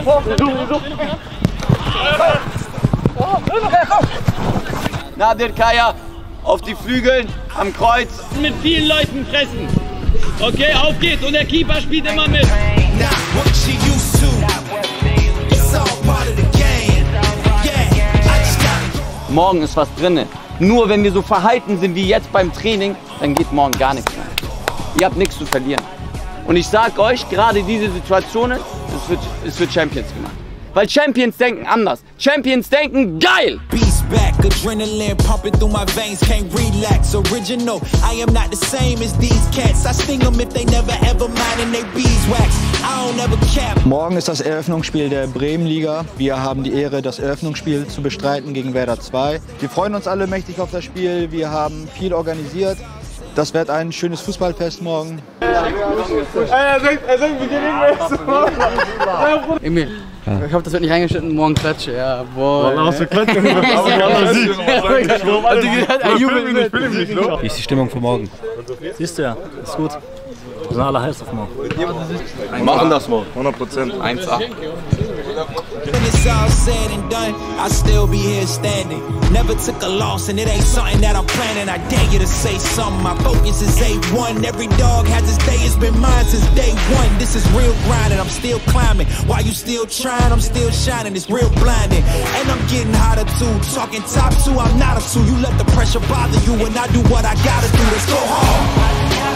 Nadir Kaya auf die Flügel, am Kreuz. Mit vielen Leuten fressen. Okay, auf geht's und der Keeper spielt immer mit. Morgen ist was drinne. Nur wenn wir so verhalten sind wie jetzt beim Training, dann geht morgen gar nichts mehr. Ihr habt nichts zu verlieren. Und ich sag euch, gerade diese Situationen, es wird Champions gemacht. Weil Champions denken anders. Champions denken geil! Back, adrenaline pumping through my veins, can't relax. Original, I am not the same as these cats. I sting them if they never ever mind and they beeswax. I don't ever cap. Morgen ist das Eröffnungsspiel der Bremenliga. Wir haben die Ehre, das Eröffnungsspiel zu bestreiten gegen Werder 2. Wir freuen uns alle mächtig auf das Spiel. Wir haben viel organisiert. Das wird ein schönes Fußballfest morgen. Er sagt, wir gehen irgendwas. Emil, ich hoffe, das wird nicht reingeschnitten, morgen Klatsche, ja, boah. Was für Klatsche? Wie ist die Stimmung für morgen? Siehst du ja, ist gut. Wir sind alle heiß auf morgen. Wir machen das morgen, 100%. 1A. When it's all said and done, I'll still be here standing. Never took a loss and it ain't something that I'm planning. I dare you to say something, my focus is A1. Every dog has its day, it's been mine since day one. This is real grind and I'm still climbing. While you still trying, I'm still shining, it's real blinding. And I'm getting hotter too, talking top two, I'm not a two. You let the pressure bother you and I do what I gotta do, let's go hard.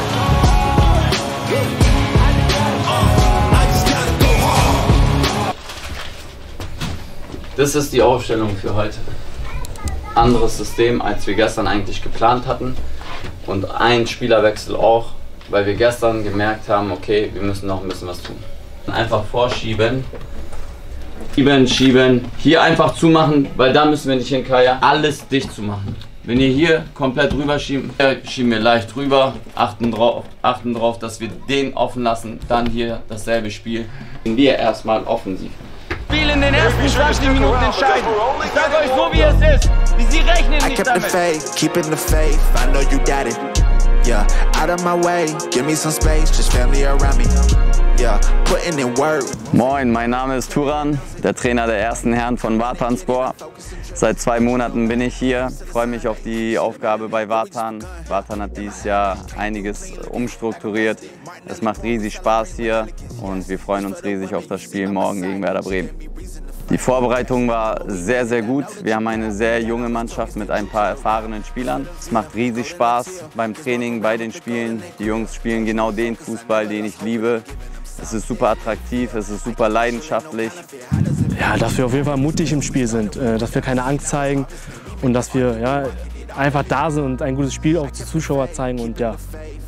Das ist die Aufstellung für heute. Anderes System, als wir gestern eigentlich geplant hatten. Und ein Spielerwechsel auch, weil wir gestern gemerkt haben, okay, wir müssen noch ein bisschen was tun. Einfach vorschieben. Schieben. Hier einfach zumachen, weil da müssen wir nicht hin, Kaya. Alles dicht zu machen. Wenn ihr hier komplett rüber schieben, schieben wir leicht rüber. Achten drauf, dass wir den offen lassen. Dann hier dasselbe Spiel. Wir erstmal offensiv. Spiel in den ersten 20 Minuten entscheiden. Ich sag euch so, wie es ist. Wie sie rechnen nicht damit. Keeping the faith, I know you got it. Yeah, out of my way, give me some space, just family around me. Yeah, putting in work. Moin, mein Name ist Turan, der Trainer der ersten Herren von Vatanspor. Seit 2 Monaten bin ich hier, freue mich auf die Aufgabe bei Vatan. Vatan hat dieses Jahr einiges umstrukturiert. Es macht riesig Spaß hier und wir freuen uns riesig auf das Spiel morgen gegen Werder Bremen. Die Vorbereitung war sehr, sehr gut. Wir haben eine sehr junge Mannschaft mit ein paar erfahrenen Spielern. Es macht riesig Spaß beim Training, bei den Spielen. Die Jungs spielen genau den Fußball, den ich liebe. Es ist super attraktiv, es ist super leidenschaftlich. Ja, dass wir auf jeden Fall mutig im Spiel sind, dass wir keine Angst zeigen und dass wir ja, einfach da sind und ein gutes Spiel auch zu Zuschauer zeigen und ja.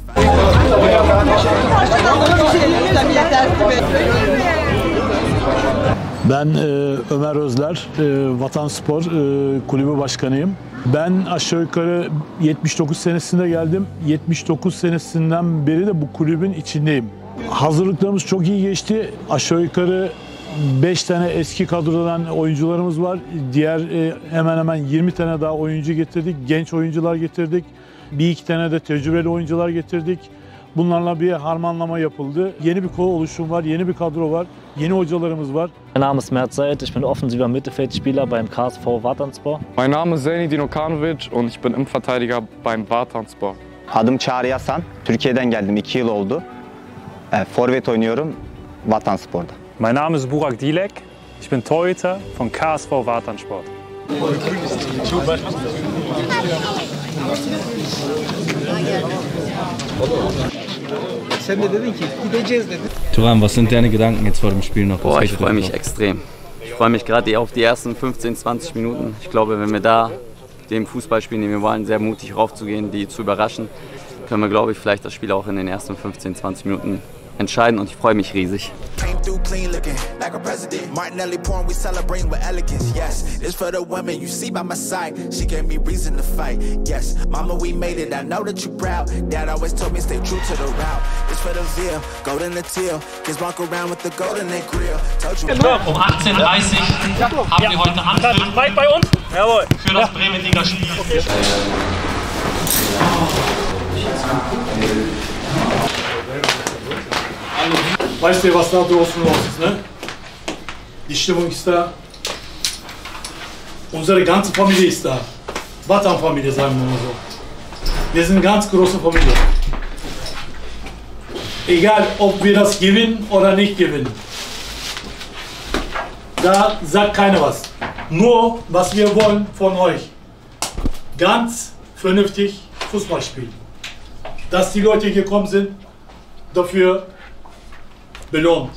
Ben Ömer Özler, Vatanspor kulübü başkanıyım. Ben aşağı yukarı 79 senesinde geldim. 79 senesinden beri de bu kulübün içindeyim. Hazırlıklarımız çok iyi geçti. Aşağı yukarı 5 tane eski kadrodan oyuncularımız var. Diğer hemen hemen 20 tane daha oyuncu getirdik. Genç oyuncular getirdik. 1-2 tane de tecrübeli oyuncular getirdik. Bunlarla bir harmanlama yapıldı. Yeni bir oluşum var, yeni bir kadro var, yeni hocalarımız var. Mein Name ist Mert Said, ich bin offensiver Mittelfeldspieler beim KSV Vatanspor. Mein Name ist Zeynidin Okanovic und ich bin Innenverteidiger beim Vatanspor. Adım Çağrı Yasan, Türkiye'den geldim, 2 yıl oldu. Forvet oynuyorum Vatanspor'da. Mein Name ist Burak Dilek, ich bin Torhüter von KSV Vatanspor. Sen de dedin ki gideceğiz dedin. Turan, was sind deine Gedanken jetzt vor dem Spiel noch? Boah, ich freue mich extrem. Ich freue mich gerade auf die ersten 15-20 Minuten. Ich glaube, wenn wir da den Fußball spielen, den wir wollen, sehr mutig raufzugehen, die zu überraschen, können wir, glaube ich, vielleicht das Spiel auch in den ersten 15-20 Minuten entscheiden und ich freue mich riesig. Through clean looking like a president. Martinelli porn, we celebrating with elegance. Yes, this for the women you see by my side. She gave me reason to fight. Yes, mama, we made it. I know that you proud. Dad always told me stay true to the route. This for the veal, golden the teal. Kids walk around with the golden they grill. Told you. Um 18:30 haben wir heute Anpfiff bei uns. Jawohl. Für das Bremenliga-Spiel. Okay. Weißt du, was da draußen los ist, ne? Die Stimmung ist da. Unsere ganze Familie ist da. Vatan-Familie, sagen wir mal so. Wir sind eine ganz große Familie. Egal, ob wir das gewinnen oder nicht gewinnen. Da sagt keiner was. Nur, was wir wollen von euch. Ganz vernünftig Fußball spielen. Dass die Leute hier gekommen sind, dafür belohnt.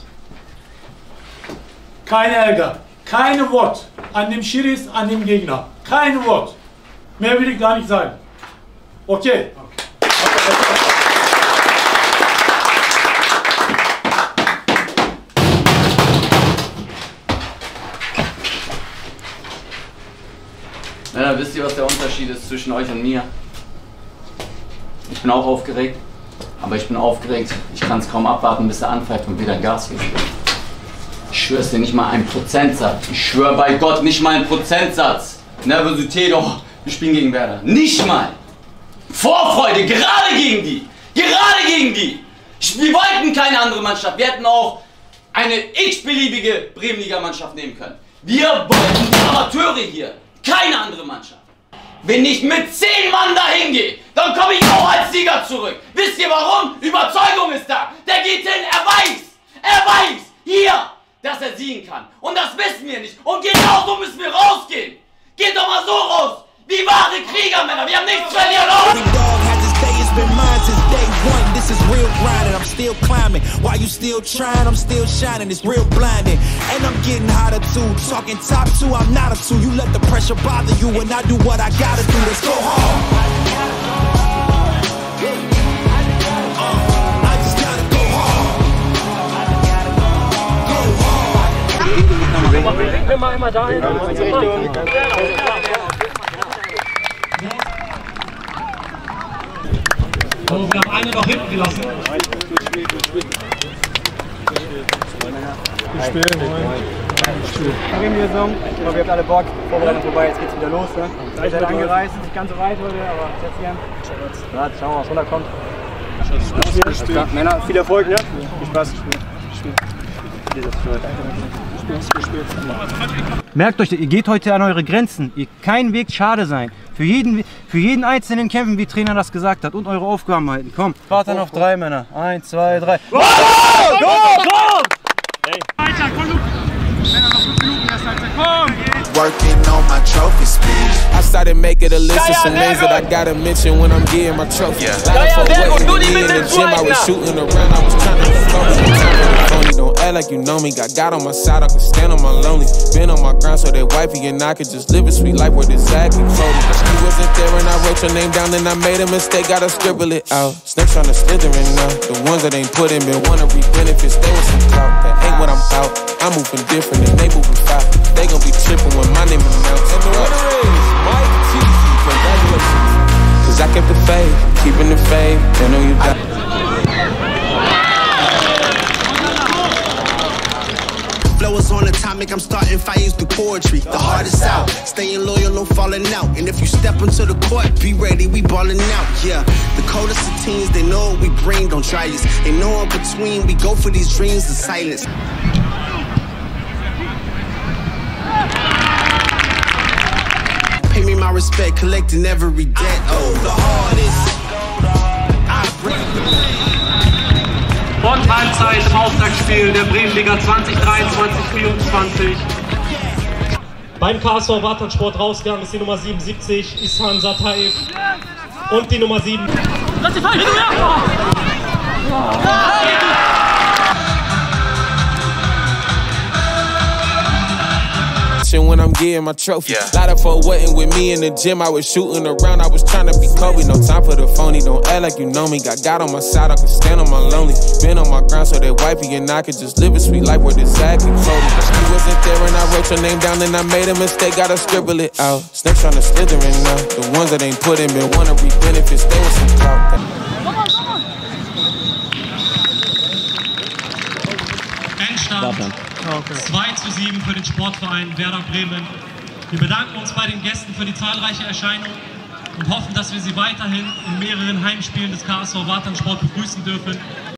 Kein Ärger, kein Wort an dem Schiris, an dem Gegner. Kein Wort. Mehr will ich gar nicht sagen. Okay. Ja, wisst ihr, was der Unterschied ist zwischen euch und mir? Ich bin auch aufgeregt, aber ich bin aufgeregt. Ich kann es kaum abwarten, bis er anpfeift und wieder Gas gibt. Ich schwöre es dir, nicht mal ein Prozentsatz. Ich schwöre bei Gott, nicht mal ein Prozentsatz. Nervosität, oh, wir spielen gegen Werder. Nicht mal. Vorfreude, gerade gegen die. Gerade gegen die. Wir wollten keine andere Mannschaft. Wir hätten auch eine x-beliebige Bremenliga-Mannschaft nehmen können. Wir wollten die Amateure hier. Keine andere Mannschaft. Wenn ich mit 10 Mann dahin gehe, dann komme ich auch als Sieger zurück. Wisst ihr warum? Überzeugung ist da. Der geht hin, er weiß hier, dass er siegen kann. Und das wissen wir nicht. Und genau so müssen wir rausgehen. Geht doch mal so raus, wie wahre Kriegermänner. Wir haben nichts verlieren. Been mine since day one. This is real grinding. I'm still climbing. While you still trying, I'm still shining. It's real blinding. And I'm getting hotter too. Talking top 2, I'm not a 2. You let the pressure bother you and I do what I gotta do. Let's go hard. I just gotta go hard. Go hard. Immer dahin. Oh, wir haben eine noch hinten gelassen. Wir spielen die Saison. Ich glaube, ihr habt alle Bock. Vorbereitung vorbei, jetzt geht's wieder los. Ne? Ihr seid angereist, nicht ganz so weit heute, aber jetzt gern. Ja, schauen wir mal, was runterkommt. Männer, viel Erfolg, ne? Viel Spaß. Merkt euch, ihr geht heute an eure Grenzen. Kein Weg schade sein. Für jeden Einzelnen kämpfen, wie Trainer das gesagt hat. Und eure Aufgaben halten. Komm. Warte noch 3 Männer. 1, 2, 3. Go! Go! Weiter, komm, Luke! Männer, noch 5 Minuten, erst Halbzeit. Komm! Working on my trophy speech. I started making a list of some names that I gotta mention when I'm getting my trophy. In the gym, I was shooting around, I was trying to focus. Don't act like you know me. Got God on my side, I can stand on my lonely. Been on my ground so that wifey and I could just live a sweet life where exactly floating. You wasn't there and I wrote your name down and I made a mistake, gotta scribble it out. Snakes trying to slither in now. The ones that ain't put in been wanna reap benefits. They with some clout, that ain't what I'm about. I'm moving different and they moving fast. They gon' be tripping when my name announced. And the winner is Mike Cheesy. Congratulations. Cause I kept the faith, keeping the faith. They know you die. Flow is on atomic, I'm starting fires through poetry. The hardest out, staying loyal, no falling out. And if you step into the court, be ready, we ballin' out. Yeah, the coldest of teens, they know what we bring, don't try us. They know in between, we go for these dreams in silence. Pay me my respect, collecting every debt. Oh, the hardest. Und Halbzeit, Auftaktspiel der Bremenliga 2023-24. Beim KSV Vatansport rausgegangen ist die Nummer 77, Ishan Sataev. Und die Nummer 7. Lass dich fallen, When I'm getting my trophy, lot of folk wasn't with me in the gym. I was shooting around, I was trying to be Kobe. No time for the phony, don't act like you know me. Got God on my side, I can stand on my lonely. Been on my ground so that wifey and I could just live a sweet life where exactly floating. You wasn't there and I wrote your name down and I made a mistake, gotta scribble it out. Snakes trying to slither in now. The ones that ain't put in been wanna reap benefits. They with some clout. Endstand 2:7 für den Sportverein Werder Bremen. Wir bedanken uns bei den Gästen für die zahlreiche Erscheinung und hoffen, dass wir sie weiterhin in mehreren Heimspielen des KSV Vatansport begrüßen dürfen.